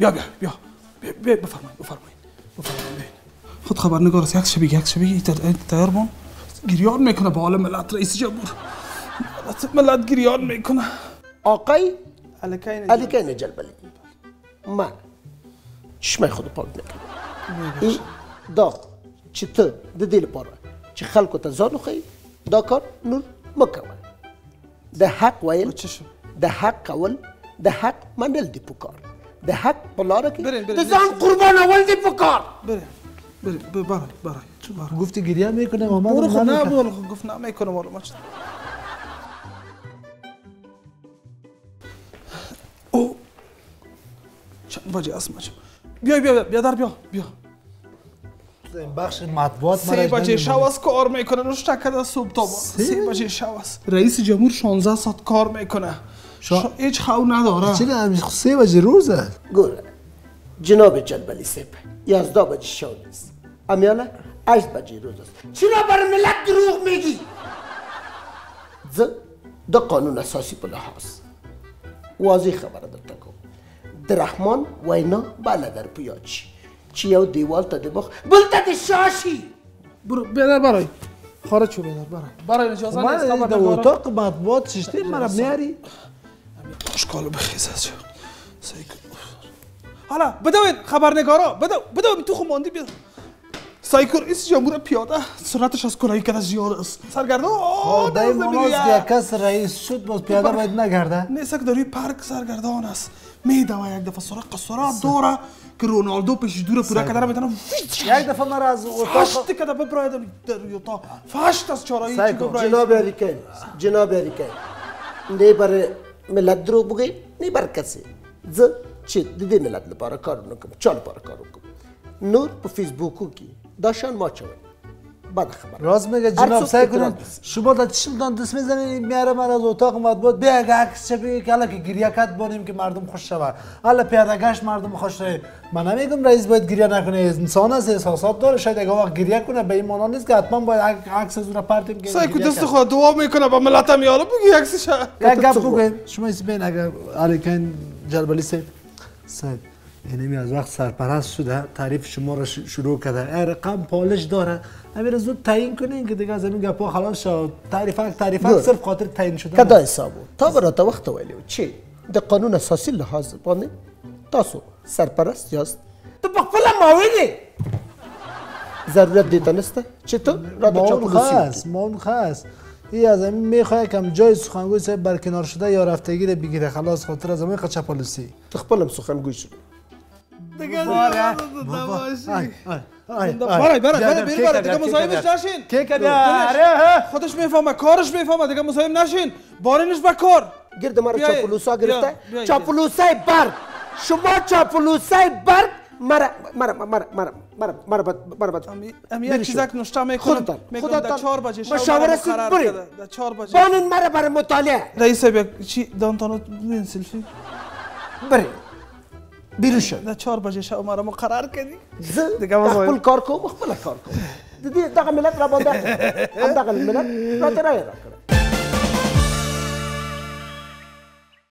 بیا بفرمایید خود خبرنگار است. یک شبیه تیار بون گریان میکنه با حال ملت. رئیس جمهور ملت گریان میکنه. آقای علیکین جلبلی من چشمه خود پاک نکنم. این دا چی تو ده دیل پاره چی خلکو تا زانو خیلی دا کار نور مکوه. ده حق ویل ده حق قول ده حق منل دی پکار ده حق پلاره که ده زان قربان اول دی پکار. برای گفتی گریه میکنه مامان برو خود نه گفت نه میکنه مالو مچ او چند بجه است مچ بیا در بیا این بخش مطبوعات 3 بجه شب است کار میکنه. روش تکد صبح تا 3 بجه شب است. رئیس جمهور 16 ساعت کار میکنه. هیچ خو نداره. چرا همیشه 3 بجه روزه؟ گوره جناب جلبلی سپ 11 بجه شب است. امیاله 8 بجه روز است. چرا بر ملت دروغ میگی؟ ده قانون اساسی په لحاظ واضح خبره درته کوم. درحمان وینا بالا در پیاد شي چې یو دیوال ته د مخ بل ته د شا شي. برو بیادر برای خارج شو بیادر برای اجازه نیست در اتاق مطبوعات چشتی مرا میاری؟ اشکالو بخیز از جو حالا بدوین خبرنگارا بدوین تو خماندی بیاد. سایکو رئیس جمهور پیاده سرعتش از کرایی که زیاد است. سرگردان خدای مناز که کس رئیس شد باز پیاده باید نگرده. نیست که داری پارک سرگردان است. میدوه یک دفعه سرعت دوره که رونالدو پیش دوره پورا کدر میتونه یک دفعه مرا از اتاق فشت کده ببراید در اتاق فشت از چارایی جناب اریکین نه برای ملت دروغ بگی نه بر کسی چی دیدی ملت لپاره کار نکنم چال لپاره کار نکنم نور په فیسبوکو کی داشتن ما چوی بعد خبر راست میگه جناب سعی کنید شما تا چشمتان دست میزنید میاره من از اتاق مطبوعات بیا یک عکس چپی که حالا که گریه کت بانیم که مردم خوش شود. حالا پیاده گشت مردم خوش شود. من نمیگم رئیس باید گریه نکنه. انسان از احساسات داره. شاید اگه وقت گریه کنه به این معنا نیست که حتما باید عکس از اون پرتیم که سعی کن دست خود دعا میکنه با ملت میاله بگی عکسش یک گپ بگید شما اسم اگر علیکین جلبلی سید یعنی از وقت سرپرست شده تعریف شما را شروع کرده. رقم پالش داره. امیر زود تعیین کنین که دیگه از این گپا خلاص شد. تعریف صرف خاطر تعیین شده. کدا حسابو تا برات وخت ویلو چی د قانون اساسی لحاظ باندې تاسو سرپرست یاست. ته په خپل ماویلی ضرورت دیتا نسته چې ته را د چاپلوسی مون خاص ای از این میخواد کم جای سخنگوی صاحب برکنار شده یا رفتگی رو بگیره خلاص خاطر از این خود چاپلوسی ته خپلم سخنگوی شد دیگه برای دیگه مزاحمش نشین. خودش میفهمه کارش میفهمه دیگه مزاحم نشین. بارینش بکار گرد مرا چاپلوسا گرفته. چاپلوسای برگ شما چاپلوسای برگ مرا امیر چیزک نوشته میکنم در 4 بجه شب مشاوره قرار کرده. در 4 بجه بانین مرا برای مطالعه رئیس چی دانتانو ببین سلفی بری بیرون شد. در 4 بجه شب مرا مقرر کردی. دیگه خپل کار کوم خپل کار کوم. دغه ملت را باندې هم دغه ملت را ترای را کړ.